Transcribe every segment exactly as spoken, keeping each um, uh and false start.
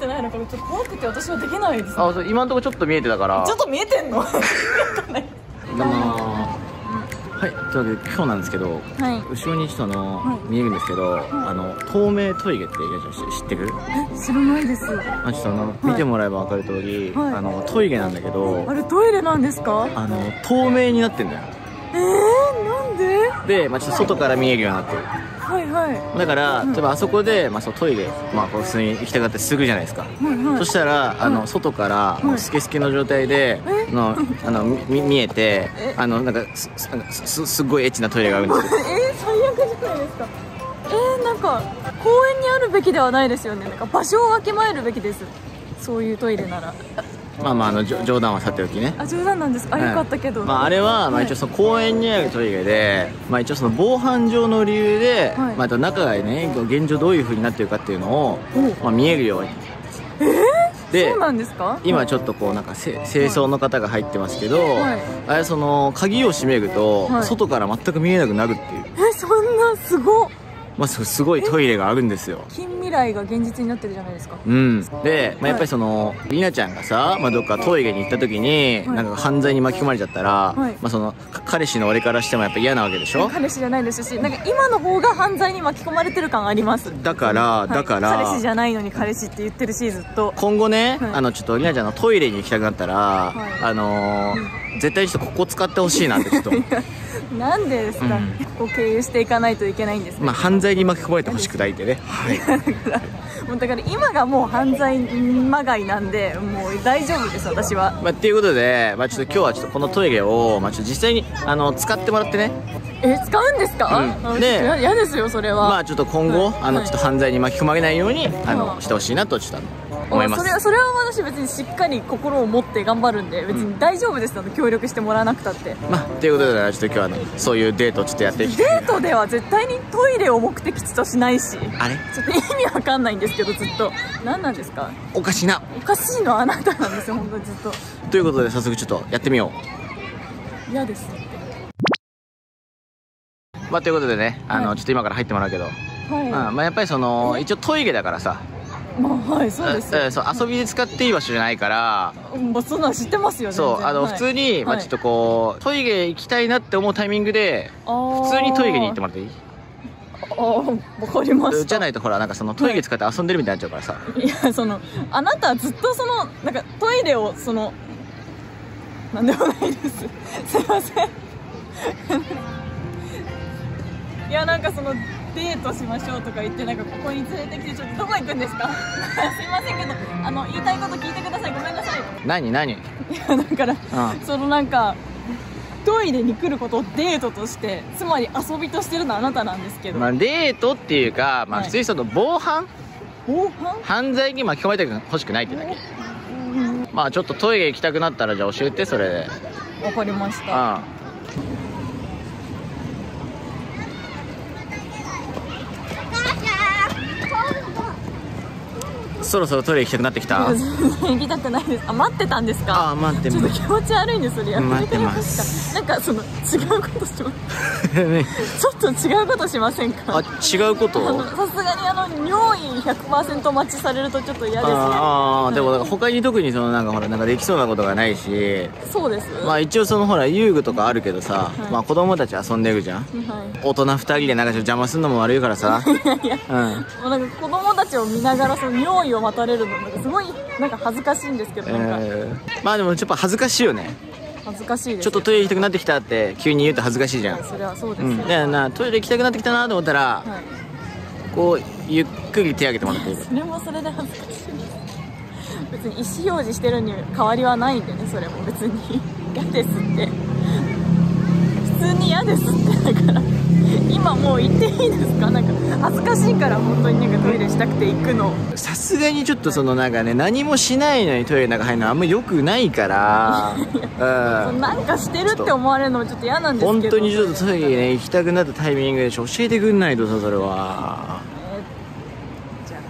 ってないのかちょっと怖くて私はできないですね。 あ、そう、今のところちょっと見えてたから。 ちょっと見えてんの？わかんない。 どうもはい、というわけで今日なんですけど、はい、後ろにちょっとあの、はい、見えるんですけど、はい、あの透明トイレって知ってる？ え、知らないです。 あ、ちょっとあの、はい、見てもらえば分かる通り、はい、あのトイレなんだけど、 あれトイレなんですか？ あの透明になってんだよ。 えー、なんで？ で、まあ、ちょっと外から見えるようになってる。 はいはい。 だから、例えばあそこで、まあ、そうトイレ、まあ、こう普通に行きたかったりするじゃないですか。はいはい、そしたら、あの外からもうスケスケの状態で、のあのみ見えて、あのなんかすすすごいエッチなトイレがあるんですよ。 えー、最悪じゃないですか。えー、なんか公園にあるべきではないですよね。なんか場所をわきまえるべきです。そういうトイレなら。 まあまあ、あの冗談はさておきね。 あ、冗談なんですか。あ、よかったけど。 まああれは、まあ一応その公園にあるトイレで、まあ一応その防犯上の理由で、まああと中がね、現状どういう風になってるかっていうのを、まあ見えるように。 えー、で、そうなんですか？ 今ちょっとこうなんか清掃の方が入ってますけど、あれその鍵を閉めると外から全く見えなくなるっていう。 え、そんなすごっ。 まあ、すごいトイレがあるんですよ。 近未来が現実になってるじゃないですか。 うん。で、まあ、やっぱりそのりなちゃんがさ、まあ、どっかトイレに行った時に、はい、なんか犯罪に巻き込まれちゃったら、はい、まあその彼氏の俺からしてもやっぱ嫌なわけでしょ。 彼氏じゃないですし、なんか今の方が犯罪に巻き込まれてる感あります。 だから、はい、だから彼氏じゃないのに彼氏って言ってるし、ずっと今後ね、はい、あのちょっとりなちゃんのトイレに行きたくなったら、はい、あのーうん、絶対にちょっとここ使ってほしいなってちょっとなんでですか、うん、ここ経由していかないといけないんですか。 まあ犯罪に巻き込まれてほしくないってね。はい。 だからもうだから今がもう犯罪まがいなんで、もう大丈夫です私は。 まあっていうことで、まあちょっと今日はちょっとこのトイレをまあちょっと実際にあの使ってもらってね。 え、使うんですか？うん、で、嫌ですよそれは。 まあちょっと今後、はい、あのちょっと犯罪に巻き込まれないように、はい、あのしてほしいなとちょっと思います。 それはそれは私別にしっかり心を持って頑張るんで別に大丈夫です。あの協力してもらわなくたって。 まあということでちょっと今日はあのそういうデートをちょっとやっていきたい。 デートでは絶対にトイレを目的地としないし。 あれ？ ちょっと意味わかんないんですけどずっと。何なんですか？ おかしいな。 おかしいのはあなたなんですよ本当にずっと。 ということで早速ちょっとやってみよう。嫌です。 まあということでね、あの、はい、ちょっと今から入ってもらうけど、はい、まあ、まあやっぱりその一応トイレだからさ。 まあはい、そうです。 え、そう、遊びで使っていい場所じゃないから。 まあそんなん知ってますよね。 そう、あの普通に、まあちょっとこうトイレ行きたいなって思うタイミングで普通にトイレに行ってもらっていい？ ああ、わかりました。 じゃないとほらなんかそのトイレ使って遊んでるみたいになっちゃうからさ。 いや、そのあなたはずっとそのなんかトイレをそのなんでもないです。すいません。いや、なんかそのデートしましょうとか言ってなんかここに連れてきてちょっとどこ行くんですか？すいませんけどあの言いたいこと聞いてください。ごめんなさい。 何何？いやだから、うん、そのなんかトイレに来ることをデートとしてつまり遊びとしてるのはあなたなんですけど。 まあデートっていうかまあ普通にその防犯、 防犯犯罪に巻き込まれてほしくないってだけ。まあちょっとトイレ行きたくなったらじゃあ教えてそれで。 わかりました。うん。 そろそろトイレ行きたくなってきた。 行きたくないです。あ、待ってたんですか？ あ、待ってます。 ちょっと気持ち悪いんですそれ。 待ってます。 なんかその違うことします。ね、ちょっと違うことしませんか？ あ、違うこと？ さすがにあの尿意 ひゃくパーセント 待ちされるとちょっと嫌ですね。 ああ、でもなんか他に特にそのなんかほらなんかできそうなことがないし。 そうです。 まあ一応そのほら遊具とかあるけどさ、はい、まあ子供たち遊んでるじゃん。はい、大人ふたりでなんかちょっと邪魔するのも悪いからさ。いやいや、うん、 もうなんか子供たちを見ながらその尿意を待たれるのなんかすごいなんか恥ずかしいんですけど、なんか、えー、まあでもちょっと恥ずかしいよね。 恥ずかしいです。 ちょっとトイレ行きたくなってきたって急に言うと恥ずかしいじゃん。 はい、それはそうです、 うん、でなトイレ行きたくなってきたなと思ったら、はい、こうゆっくり手挙げてもらっていい？ それもそれで恥ずかしいです。別に意思表示してるに変わりはないんでね。それも別に嫌ですって普通に嫌ですって。だから今もう行っていいですか？なんか恥ずかしいから本当になんかトイレしたくて行くの。 さすがにちょっとそのなんかね、何もしないのにトイレの中入るのはあんま良くないからうん、なんかしてるって思われるのもちょっと嫌なんですけど、 本当にちょっとトイレね行きたくなったタイミングで教えてくんないとさ、それは、 えー、じゃ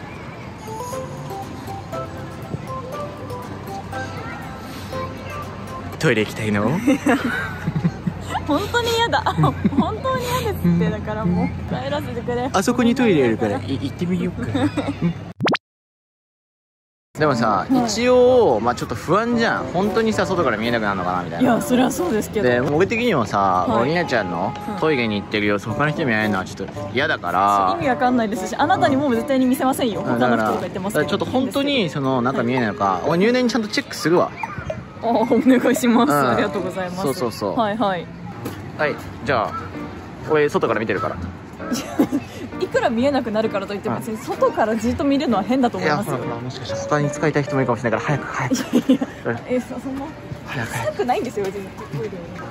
ないトイレ行きたいの本当に嫌だ。本当に嫌ですって。だからもう帰らせてくれ。 あそこにトイレあるから行ってみようか。 でもさ、 はい、 一応まあちょっと不安じゃん。本当にさ外から見えなくなるのかなみたいな。 いやそれはそうですけど、 で僕的にもさ、 はい、 りなちゃんのトイレに行ってる様子他の人に見られるのはちょっと嫌だから、 意味わかんないですし、あなたにも絶対に見せませんよ、 うん、 他の人とか言ってますけど。 だからちょっと本当にその中見えないのか、俺入念にちゃんとチェックするわ。 あ、お願いします、 うん、 ありがとうございます。 そうそうそう、 はいはいはい。じゃあ俺外から見てるからいくら見えなくなるからといっても、別に外からじっと見るのは変だと思いますよ。 いや、ほらほら、もしかしたら他に使いたい人もいるかもしれないから、早く早く。 いやいやえそそんな早く早臭くないんですよ別にトイレ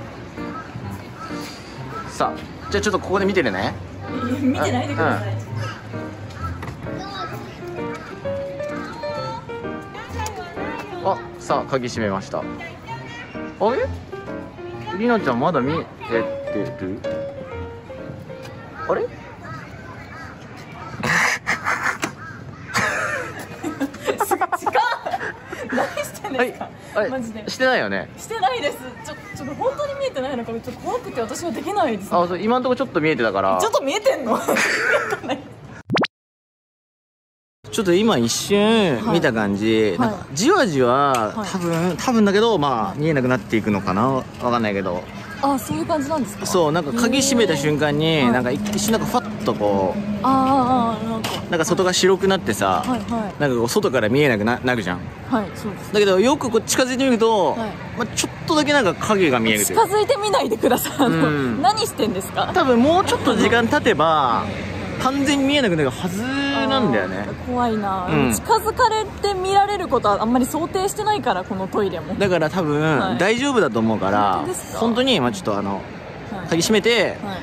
く。さあじゃあちょっとここで見てるね。 に。いや見てないでください、 うん、あ、さあ鍵閉めました。あれりなちゃんまだ見えてる？あれ何してんですか、 はい、 マジでしてないよね。 してないです。ちょちょっと本当に見えてないのかちょっと怖くて私はできないです、ね、 あ、そう、今のところちょっと見えてたから。 ちょっと見えてんのちょっと今一瞬見た感じ、はい、なんかじわじわ、はい、多分多分だけどまあ見えなくなっていくのかな、わかんないけど。 あ、そういう感じなんですか。 そう、なんか鍵閉めた瞬間になんか一瞬なんかファッとこう、 ああ、なんかなんか外が白くなってさ、はいはい、なんかこう外から見えなく な, なるじゃん。 はい、そうです。 だけどよくこう近づいてみると、はい、まあ、ちょっとだけなんか影が見えるという。 近づいてみないでください。あの、うん、何してんですか。 多分もうちょっと時間経てば完全に見えなくなるはずなんだよね。 怖いな、 うん、 近づかれて見られることはあんまり想定してないから、このトイレも。だから多分、はい、大丈夫だと思うから、本当ですか。本当にまあちょっとあの、はい、鍵閉めて、はい、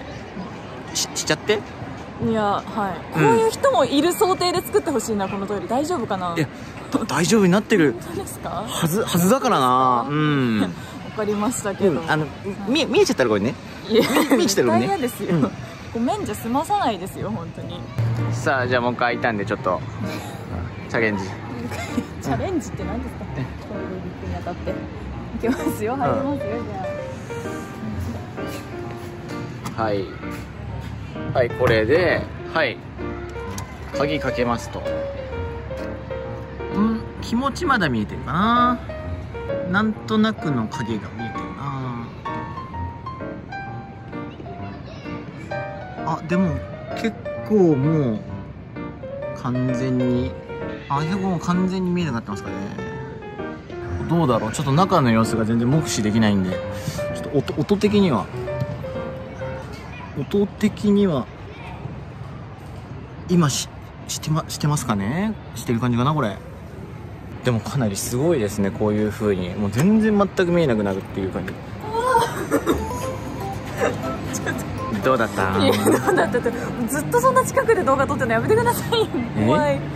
し, しちゃって。 いや、はい、うん、こういう人もいる想定で作ってほしいな、このトイレ。大丈夫かな。 いや大丈夫になってる本当ですか。 はずはずだからな。うん。 わかりましたけど、うん、 あの、はい、見, 見えちゃったらこれね。いや見えちゃったらこれね。 嫌ですよ、うん、ごめんじゃ済まさないですよ本当に。 さあじゃあもう一回開いたんでちょっとチャレンジチャレンジって何ですか。トイレ行くにあたっていきますよ。入りますよ、うん、じゃあはいはいこれではい鍵かけますと。ん気持ちまだ見えてるかな。なんとなくの影が見えてるなあ。でも結構もう完全にあ結構もう完全に見えなくなってますかね。どうだろう、ちょっと中の様子が全然目視できないんで、ちょっと 音, 音的には音的には今ししてましてますかね。してる感じかなこれ。でもかなりすごいですね、こういう風にもう全然全く見えなくなるっていう感じ。どうだった？いやどうだったって、 ずっとそんな近くで動画撮ってるのやめてくださいよ。怖い。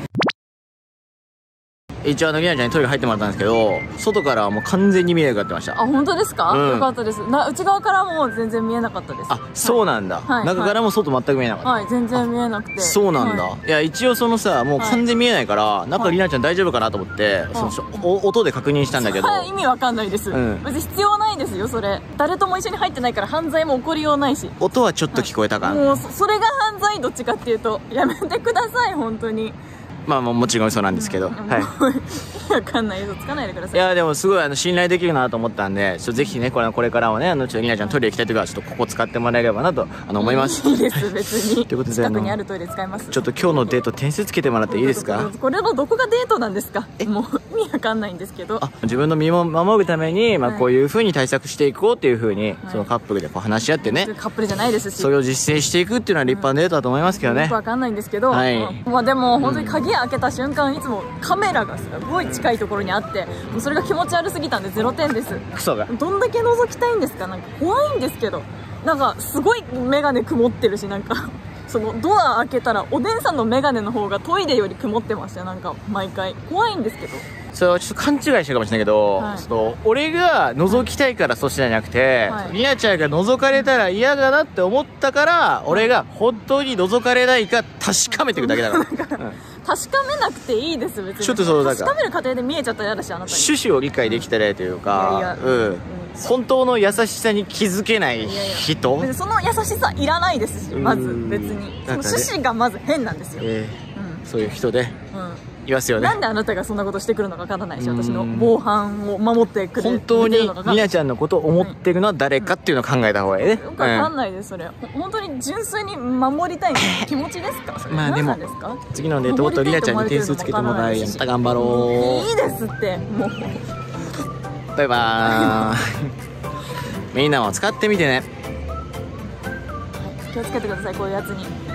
一応あのりなちゃんにトイレ入ってもらったんですけど、外からはもう完全に見えなくなってました。 あ、本当ですか、うん、よかったです。な内側からも全然見えなかったです。 あ、そうなんだ、はい、中からも外全く見えなかった。 はい、全然見えなくて。 そうなんだ、はい、いや一応そのさもう完全見えないから、はい、中りなちゃん大丈夫かなと思って、はい、そのお音で確認したんだけど、 意味わかんないです、うん、別に必要ないですよそれ。誰とも一緒に入ってないから犯罪も起こりようないし。 音はちょっと聞こえたか、はい、 もう そ, それが犯罪。どっちかっていうとやめてください本当に。 まあもちろんそうなんですけど、うん、はい分かんない嘘つかないでください。 いやでもすごいあの信頼できるなと思ったんで、ちょっとぜひねこれこれからはねあのちょっとりなちゃんトイレ行きたいときはちょっとここ使ってもらえればなとあの思います。 いいです別に。 ということで近くにあるトイレ使います。 ちょっと今日のデート点数つけてもらっていいですか。 これのどこがデートなんですか。もう意味わかんないんですけど。 あ自分の身を守るためにまあこういう風に対策していこうっていう風に、はい、そのカップルでこう話し合ってね、 カップルじゃないですし、 それを実践していくっていうのは立派なデートだと思いますけどね。 よくわかんないんですけど、はい、まあでも本当に鍵開けた瞬間いつもカメラがすごい近いところにあって、もうそれが気持ち悪すぎたんでゼロてんです。 クソがどんだけ覗きたいんですか。なんか怖いんですけど、なんかすごい眼鏡曇ってるし、なんかそのドア開けたらおでんさんの眼鏡の方がトイレより曇ってましたよ。なんか毎回怖いんですけど。 それはちょっと勘違いしてるかもしれないけど、はい、ちょっと俺が覗きたいからそうしたんじゃなくて、はい、りなちゃんが覗かれたら嫌だなって思ったから、はい、俺が本当に覗かれないか確かめていくだけだから、うん、 確かめなくていいです別に。 ちょっとそうだから確かめる過程で見えちゃったら嫌だし、あなたに趣旨を理解できたらというか、いやいや、うん、本当の優しさに気づけない人。いやいやその優しさいらないですし、まず別にその趣旨がまず変なんですよ、 えーうん、そういう人で、 うん言わすよね。 なんであなたがそんなことしてくるのかわからないし、私の防犯を守ってくれ本当にくれるのかわかんないりなちゃんのことを思ってるのは誰かっていうのを考えた方がいいね。 よくわかんないですそれ。本当に純粋に守りたい気持ちですか？それまあでも何なんですか？ 次のデートとりなちゃんに点数つけてもらえやった。頑張ろいいですってもう。 う。バイバーイ。みんなも使ってみてね。 気をつけてくださいこういうやつに。